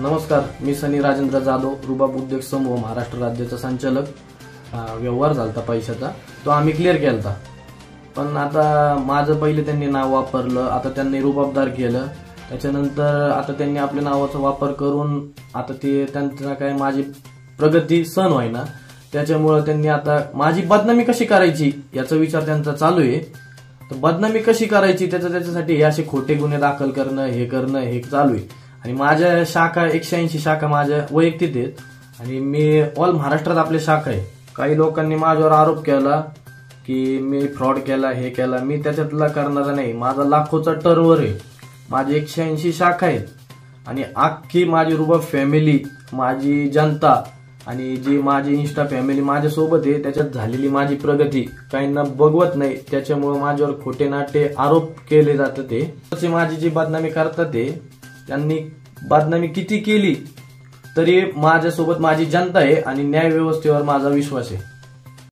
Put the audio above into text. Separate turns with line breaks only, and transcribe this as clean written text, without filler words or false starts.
नमस्कार, मी सनी राजेंद्र जाधव, रुबाब उद्योग समूह महाराष्ट्र राज्याचा संचालक. व्यवहार झालता पैशाचा, तो आम्ही क्लिअर केलता. पण आता माझं पहिले त्यांनी नाव वापरलं, आता त्यांनी रुबाबदार केलं. त्याच्यानंतर आता त्यांनी आपल्या नावाचा वापर करून आता ते त्यांना काय माझी प्रगती सहन व्हायना, त्याच्यामुळे त्यांनी आता माझी बदनामी कशी करायची याचा विचार त्यांचा चालू आहे. तर बदनामी कशी करायची त्याच्यासाठी हे असे खोटे गुन्हे दाखल करणं हे चालू आहे. आणि माझ्या शाखा 180 शाखा माझ्या वैयक्तिक आहेत आणि मी ऑल महाराष्ट्रात आपल्या शाखा आहे. काही लोकांनी माझ्यावर आरोप केला की मी फ्रॉड केला, हे केला. मी त्याच्यातला करणारा नाही. माझा लाखोचा टर्नओव्हर आहे, माझी 180 शाखा आहेत आणि अख्खी माझी रुबाब फॅमिली, माझी जनता आणि जी माझी इंस्टा फॅमिली माझ्यासोबत आहे, त्याच्यात झालेली माझी प्रगती काहींना बघवत नाही. त्याच्यामुळे माझ्यावर खोटे नाटे आरोप केले जातात. ते माझी जी बदनामी करतात ते त्यांनी बदनामी किती केली तरी माझ्यासोबत माझी जनता आहे आणि न्याय व्यवस्थेवर माझा विश्वास आहे.